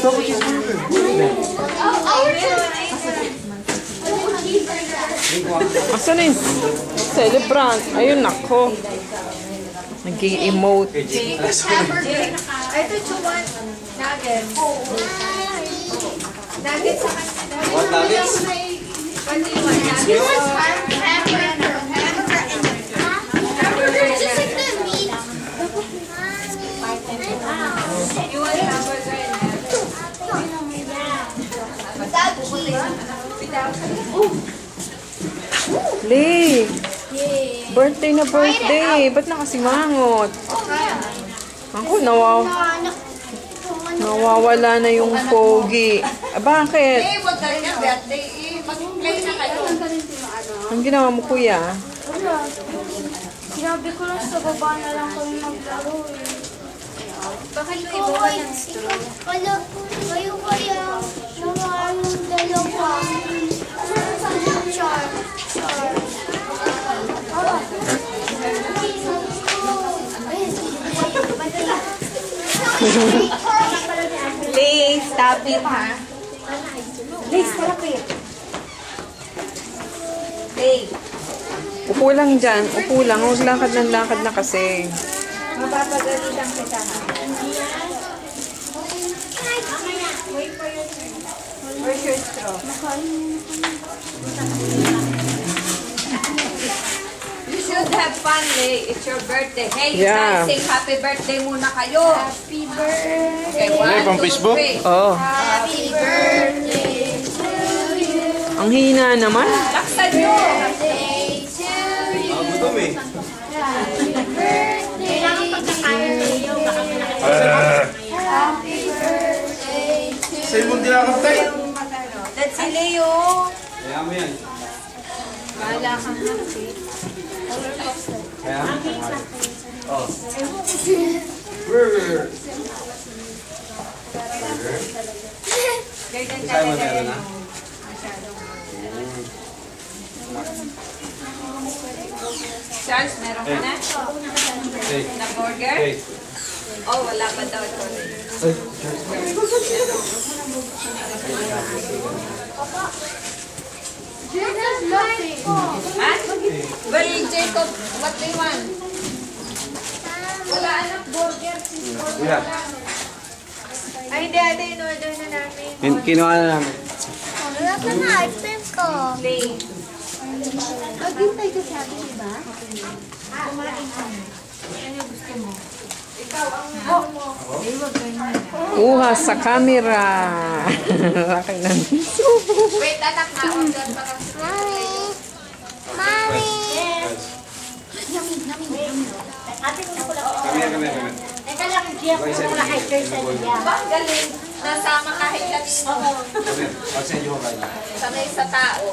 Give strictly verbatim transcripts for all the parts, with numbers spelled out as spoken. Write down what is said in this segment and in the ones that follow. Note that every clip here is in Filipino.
double cheeseburger. Asan na yung celebrant? Ayun, nako. Nag-i-emote. Hamburger. Ito, chuwan. Nuggets. Nuggets sa kanila. What nuggets? What do you want? Nuggets? Hamburger. Hamburger and hamburger. Just like the meat. You want hamburger and without cheese. Without Lee! Birthday na birthday! Ba't nakasimangot? Ako, nawaw nawawala na yung pogi. Ah, bakit? eh, wag ka rin ang birthday eh. Mag-play na kayo. Ang ginawa mo, kuya? Wala. Sinabi ko lang sa baba na lang kami maglaro eh. Bakit mo ibawa ng straw? Kala, kayo kaya naman yung dalawa. Char. Char. Lee, stop it ha. Lee, stop it. Lee. Upo lang dyan. Upo lang. Huwag lakad ng lakad na kasi. Mapapagalitan kita ha. Where's your straw? You should have fun, Lee. It's your birthday. Hey, you Yeah. guys, sing happy birthday muna kayo. Happy birthday. Okay, one, from two, Facebook? three. Oh, Happy birthday to you. ang hina naman. Laksan nyo. Birthday to you. Ang gutom eh. Happy birthday. Kailangan pagkakain kayo. Happy birthday to you. Sa'yo mong tinakap tayo. That's si Leo. Kaya mo yan. Bahala kang happy. Kaya mo. Oh. Burger. Ganyan Sa'yo mo talaga meron yan. na? Charles, meron ka na? Hey. Na burger? Hey. Oh, wala pa daw ito. Ay. Jesus laughing. Ha? Well, Jacob, what do you want? Wala anak burger. Kuya. Ay, hindi, ate, in-order na namin. Kinuha na namin. Wala ka na, item ko. Play. Maghintay ka sa akin, diba? Ikaw, ang ano mo. Eh, wag ganyan. Uha sa camera. Laki ng Wait, anak, na-order pa kasi. Mami! Mami! Yummy, yummy, yummy. Ate, kung ko lang. Kami, kami, kami. Teka lang, Jeff, kung wala kay Jersey niya. Ba, galing. Nasama kahit kanino. Kami. I'll send you home right now. Sanay sa tao.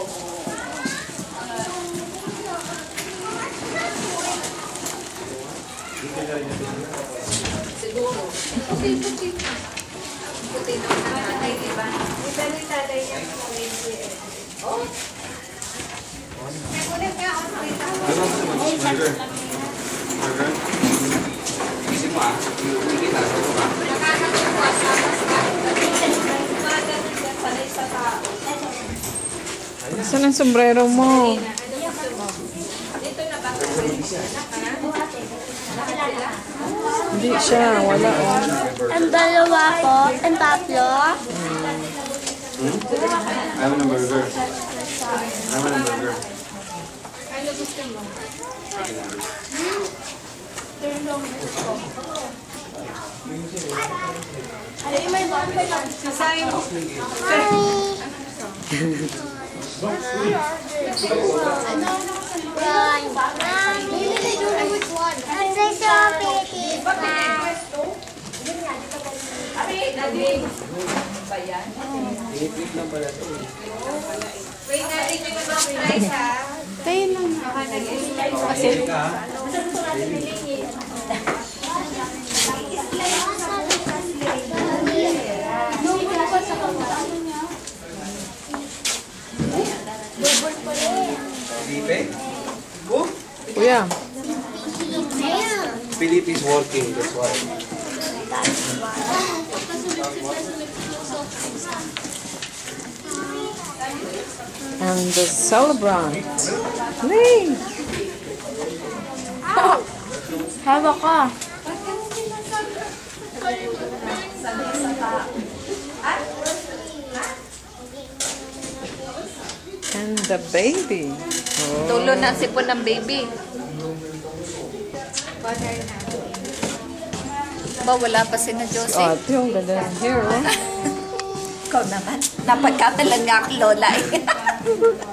Siguro. Puti, puti. Puti naman ang nanay, diba? Iba rin tatay niya sa Wednesday. Oh. May kulit nga ako nakita mo. Burger. Burger. Kasi mo ah. Hindi na. Ito ka. Nakakatuwa sa mas kahit umaga na siya sanay sa tao. Saan ang sombrero mo? Dito na ba? Hindi siya. Wala. Oh. Ang dalawa ko, ang tatlo. Ayaw ng burger. Ayaw ng burger. Ano gusto mo? Ay, may bata lang. Sasayin mo. Daddy. Ba yan? Piniplit lang pala ito. Wait natin yung ibang price ha. Kayo lang. Baka nag-explain kasi. Ka? Felipe? Who? Kuya. Felipe is working, that's why. And the celebrant. Hey! Hawak ka. And the baby. Oh. Tulo na sipon ng baby. Ba, wala pa si na Josie. Ate, ang ganda ng hair, oh. Ikaw naman. Napagkatalan nga ako, Lola.